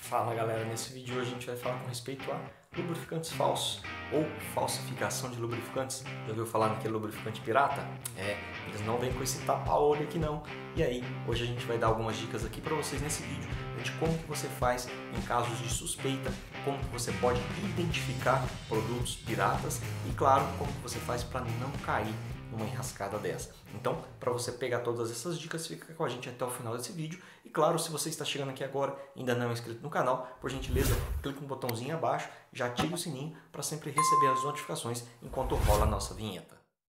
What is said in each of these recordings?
Fala galera, nesse vídeo hoje a gente vai falar com respeito a lubrificantes falsos ou falsificação de lubrificantes. Já ouviu falar naquele lubrificante pirata? Eles não vêm com esse tapa-olho aqui não. E aí, hoje a gente vai dar algumas dicas aqui para vocês nesse vídeo de como que você faz em casos de suspeita, como que você pode identificar produtos piratas e claro, como que você faz para não cair numa enrascada dessa. Então, para você pegar todas essas dicas, fica com a gente até o final desse vídeo. E claro, se você está chegando aqui agora e ainda não é inscrito no canal, por gentileza, clique no botãozinho abaixo, já ative o sininho para sempre receber as notificações enquanto rola a nossa vinheta.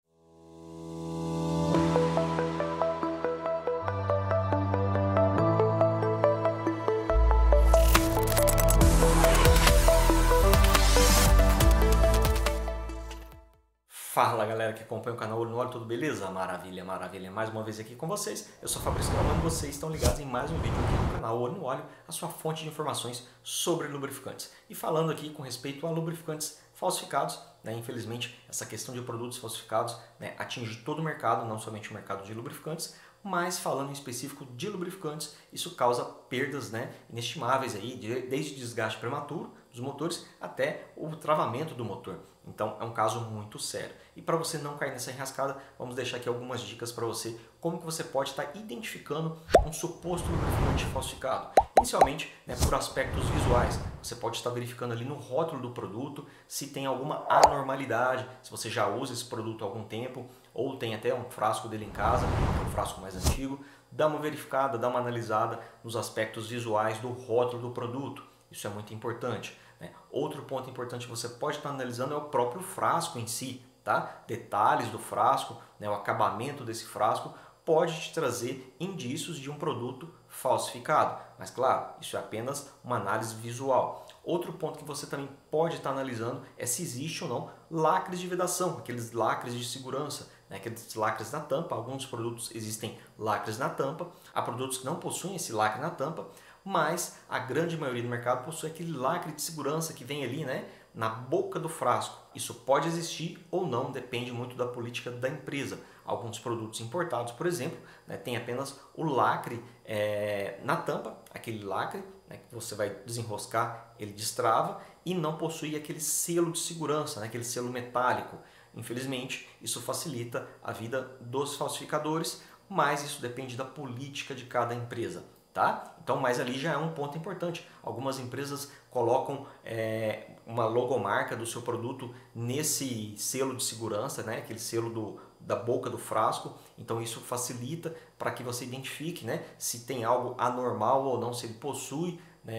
Fala galera que acompanha o canal Olho no Óleo, tudo beleza? Maravilha, maravilha. Mais uma vez aqui com vocês, eu sou Fabrício Galvão e vocês estão ligados em mais um vídeo aqui no canal Olho no Óleo, a sua fonte de informações sobre lubrificantes. E falando aqui com respeito a lubrificantes falsificados, infelizmente essa questão de produtos falsificados atinge todo o mercado, não somente o mercado de lubrificantes, mas falando em específico de lubrificantes, isso causa perdas inestimáveis, aí, desde desgaste prematuro dos motores até o travamento do motor. Então é um caso muito sério. E para você não cair nessa enrascada, vamos deixar aqui algumas dicas para você como que você pode estar identificando um suposto lubrificante falsificado. Inicialmente, por aspectos visuais, você pode estar verificando ali no rótulo do produto se tem alguma anormalidade, se você já usa esse produto há algum tempo ou tem até um frasco dele em casa, um frasco mais antigo, dá uma verificada, dá uma analisada nos aspectos visuais do rótulo do produto. Isso é muito importante. Outro ponto importante que você pode estar analisando é o próprio frasco em si. Detalhes do frasco, o acabamento desse frasco pode te trazer indícios de um produto falsificado. Mas claro, isso é apenas uma análise visual. Outro ponto que você também pode estar analisando é se existe ou não lacres de vedação, aqueles lacres de segurança, aqueles lacres na tampa. Alguns produtos existem lacres na tampa, há produtos que não possuem esse lacre na tampa, mas a grande maioria do mercado possui aquele lacre de segurança que vem ali na boca do frasco. Isso pode existir ou não, depende muito da política da empresa. Alguns produtos importados, por exemplo, tem apenas o lacre na tampa, aquele lacre que você vai desenroscar, ele destrava e não possui aquele selo de segurança, aquele selo metálico. Infelizmente, isso facilita a vida dos falsificadores, mas isso depende da política de cada empresa. Então, mas ali já é um ponto importante. Algumas empresas colocam uma logomarca do seu produto nesse selo de segurança, aquele selo da boca do frasco. Então isso facilita para que você identifique se tem algo anormal ou não, se ele possui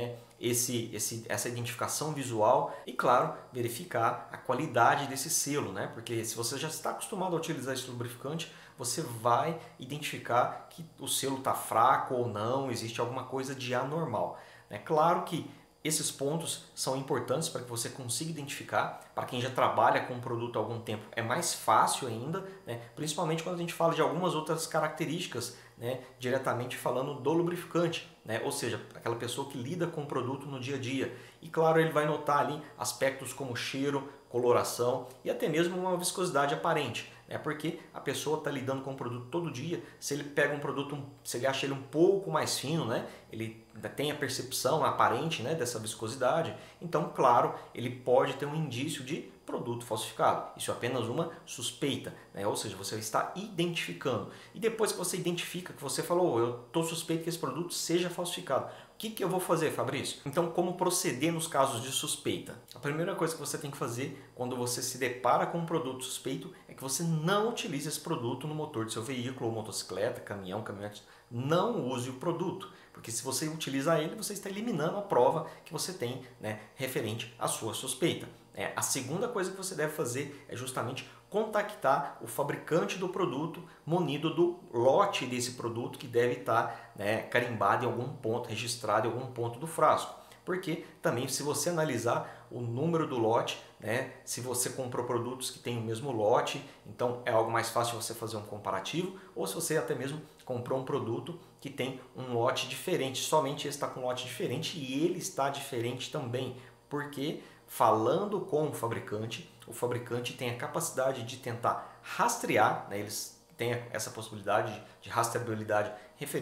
essa identificação visual e, claro, verificar a qualidade desse selo, porque se você já está acostumado a utilizar esse lubrificante, você vai identificar que o selo está fraco ou não, existe alguma coisa de anormal. É claro que esses pontos são importantes para que você consiga identificar. Para quem já trabalha com o produto há algum tempo é mais fácil ainda, principalmente quando a gente fala de algumas outras características, diretamente falando do lubrificante, ou seja, aquela pessoa que lida com o produto no dia a dia. E claro, ele vai notar ali aspectos como cheiro, coloração e até mesmo uma viscosidade aparente. Porque a pessoa está lidando com o produto todo dia. Se ele pega um produto, se ele acha ele um pouco mais fino, ele tem a percepção aparente dessa viscosidade, então claro, ele pode ter um indício de produto falsificado. Isso é apenas uma suspeita, ou seja, você está identificando. E depois que você identifica, que você falou, eu estou suspeito que esse produto seja falsificado, o que eu vou fazer, Fabrício? Então, como proceder nos casos de suspeita? A primeira coisa que você tem que fazer quando você se depara com um produto suspeito é que você não utilize esse produto no motor do seu veículo, ou motocicleta, caminhão, caminhonete. Não use o produto, porque se você utilizar ele, você está eliminando a prova que você tem referente à sua suspeita. A segunda coisa que você deve fazer é justamente contactar o fabricante do produto, munido do lote desse produto que deve estar carimbado em algum ponto, registrado em algum ponto do frasco. Porque também, se você analisar o número do lote, se você comprou produtos que têm o mesmo lote, então é algo mais fácil você fazer um comparativo, ou se você até mesmo comprou um produto que tem um lote diferente, somente esse está com um lote diferente e ele está diferente também, porque falando com o fabricante tem a capacidade de tentar rastrear, eles têm essa possibilidade de rastreabilidade referente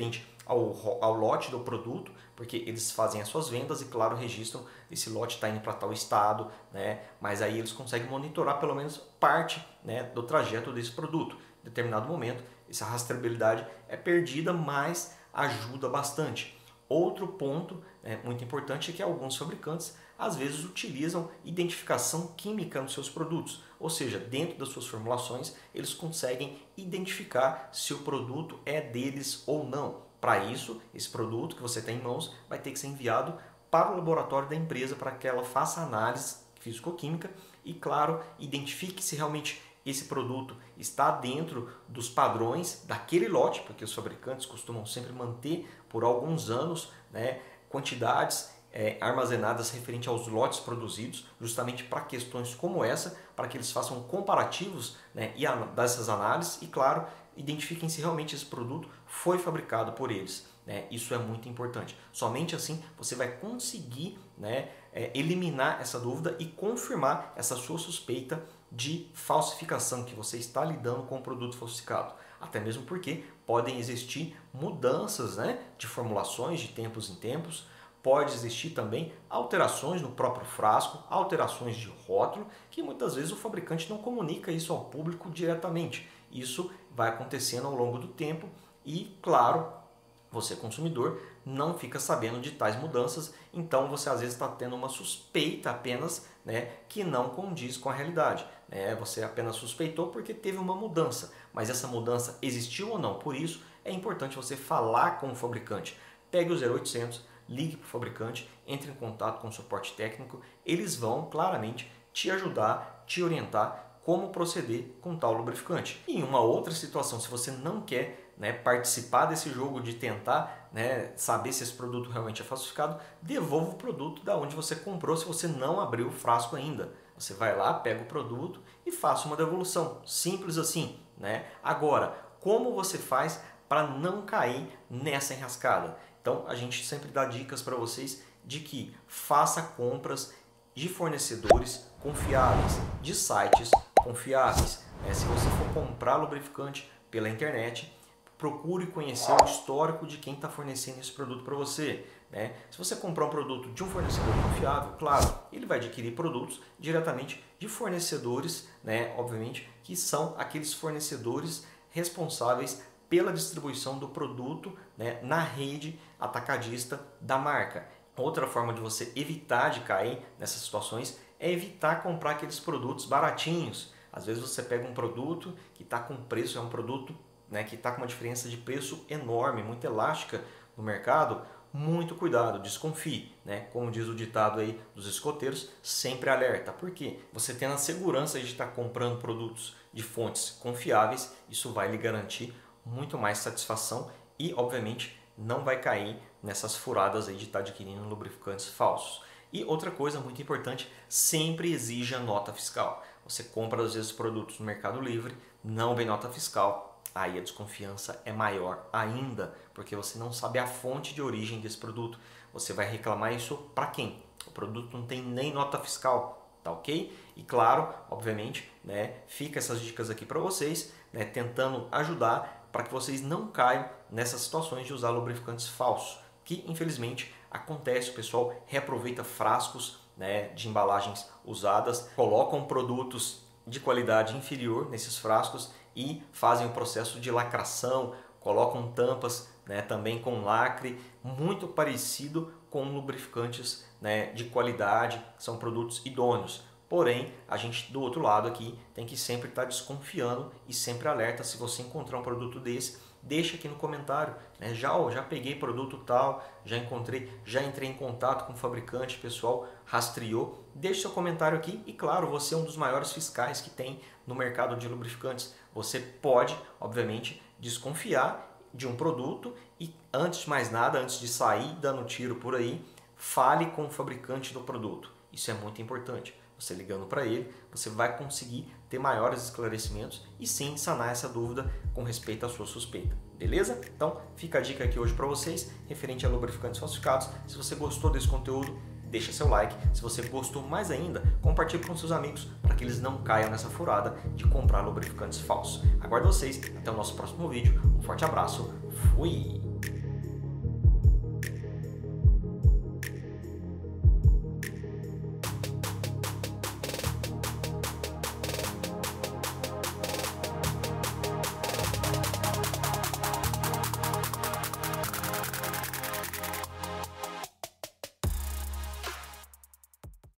ao lote do produto, porque eles fazem as suas vendas e, claro, registram esse lote está indo para tal estado, né? Mas aí eles conseguem monitorar pelo menos parte, né, do trajeto desse produto. Em determinado momento, essa rastreabilidade é perdida, mas ajuda bastante. Outro ponto muito importante é que alguns fabricantes às vezes utilizam identificação química nos seus produtos, ou seja, dentro das suas formulações eles conseguem identificar se o produto é deles ou não. Para isso, esse produto que você tem em mãos vai ter que ser enviado para o laboratório da empresa para que ela faça análise físico-química e, claro, identifique se realmente esse produto está dentro dos padrões daquele lote, porque os fabricantes costumam sempre manter por alguns anos, né, quantidades armazenadas referente aos lotes produzidos, justamente para questões como essa, para que eles façam comparativos, né, e dessas análises e, claro, identifiquem se realmente esse produto foi fabricado por eles. Né? Isso é muito importante. Somente assim você vai conseguir, né, eliminar essa dúvida e confirmar essa sua suspeita de falsificação, que você está lidando com um produto falsificado. Até mesmo porque podem existir mudanças, né, de formulações de tempos em tempos, pode existir também alterações no próprio frasco, alterações de rótulo, que muitas vezes o fabricante não comunica isso ao público diretamente. Isso vai acontecendo ao longo do tempo e, claro, você consumidor não fica sabendo de tais mudanças, então você às vezes está tendo uma suspeita apenas, né, que não condiz com a realidade. Né? Você apenas suspeitou porque teve uma mudança, mas essa mudança existiu ou não? Por isso é importante você falar com o fabricante. Pegue o 0800, ligue para o fabricante, entre em contato com o suporte técnico, eles vão claramente te ajudar, te orientar como proceder com tal lubrificante. E em uma outra situação, se você não quer, né, participar desse jogo de tentar, né, saber se esse produto realmente é falsificado, devolva o produto da onde você comprou se você não abriu o frasco ainda. Você vai lá, pega o produto e faça uma devolução. Simples assim. Né? Agora, como você faz para não cair nessa enrascada? Então, a gente sempre dá dicas para vocês de que faça compras de fornecedores confiáveis, de sites confiáveis. Se você for comprar lubrificante pela internet, procure conhecer o histórico de quem está fornecendo esse produto para você. Né? Se você comprar um produto de um fornecedor confiável, claro, ele vai adquirir produtos diretamente de fornecedores, né, obviamente, que são aqueles fornecedores responsáveis pela distribuição do produto, né, na rede atacadista da marca. Outra forma de você evitar de cair nessas situações é evitar comprar aqueles produtos baratinhos. Às vezes você pega um produto que está com preço, é um produto, né, que está com uma diferença de preço enorme, muito elástica no mercado. Muito cuidado, desconfie, né? Como diz o ditado aí dos escoteiros, sempre alerta. Por quê? Você tendo a segurança de estar comprando produtos de fontes confiáveis, isso vai lhe garantir muito mais satisfação e, obviamente, não vai cair nessas furadas aí de estar adquirindo lubrificantes falsos. E outra coisa muito importante, sempre exija nota fiscal. Você compra às vezes produtos no Mercado Livre, não vem nota fiscal, aí a desconfiança é maior ainda, porque você não sabe a fonte de origem desse produto. Você vai reclamar isso para quem? O produto não tem nem nota fiscal, tá ok? E claro, obviamente, né, fica essas dicas aqui para vocês, né, tentando ajudar para que vocês não caiam nessas situações de usar lubrificantes falsos, que infelizmente acontece. O pessoal reaproveita frascos, né, de embalagens usadas, colocam produtos de qualidade inferior nesses frascos e fazem o processo de lacração, colocam tampas, né, também com lacre, muito parecido com lubrificantes, né, de qualidade, são produtos idôneos. Porém, a gente do outro lado aqui tem que sempre estar desconfiando e sempre alerta. Se você encontrar um produto desse, deixa aqui no comentário, né? Já peguei produto tal, já entrei em contato com o fabricante, pessoal rastreou. Deixe seu comentário aqui e, claro, você é um dos maiores fiscais que tem no mercado de lubrificantes. Você pode, obviamente, desconfiar de um produto e, antes de mais nada, antes de sair dando tiro por aí, fale com o fabricante do produto. Isso é muito importante. Você ligando para ele, você vai conseguir ter maiores esclarecimentos e sim sanar essa dúvida com respeito à sua suspeita. Beleza? Então fica a dica aqui hoje para vocês referente a lubrificantes falsificados. Se você gostou desse conteúdo, deixa seu like. Se você gostou mais ainda, compartilhe com seus amigos para que eles não caiam nessa furada de comprar lubrificantes falsos. Aguardo vocês até o nosso próximo vídeo. Um forte abraço. Fui!